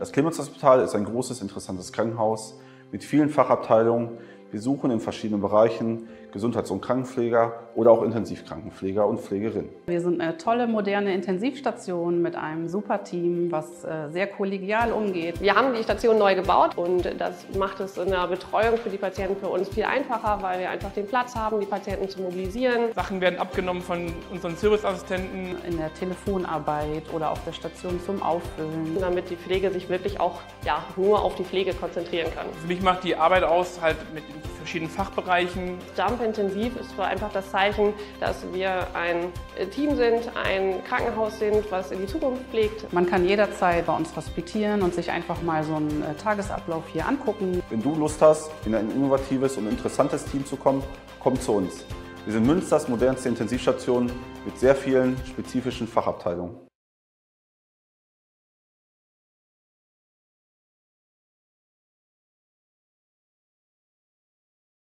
Das Clemens-Hospital ist ein großes, interessantes Krankenhaus mit vielen Fachabteilungen. Wir suchen in verschiedenen Bereichen Gesundheits- und Krankenpfleger oder auch Intensivkrankenpfleger und Pflegerinnen. Wir sind eine tolle, moderne Intensivstation mit einem super Team, was sehr kollegial umgeht. Wir haben die Station neu gebaut und das macht es in der Betreuung für die Patienten für uns viel einfacher, weil wir einfach den Platz haben, die Patienten zu mobilisieren. Sachen werden abgenommen von unseren Serviceassistenten. In der Telefonarbeit oder auf der Station zum Auffüllen. Damit die Pflege sich wirklich auch nur auf die Pflege konzentrieren kann. Für mich macht die Arbeit aus, halt mit den verschiedenen Fachbereichen. Jump Intensiv ist einfach das Zeichen, dass wir ein Team sind, ein Krankenhaus sind, was in die Zukunft blickt. Man kann jederzeit bei uns hospitieren und sich einfach mal so einen Tagesablauf hier angucken. Wenn du Lust hast, in ein innovatives und interessantes Team zu kommen, komm zu uns. Wir sind Münsters modernste Intensivstation mit sehr vielen spezifischen Fachabteilungen.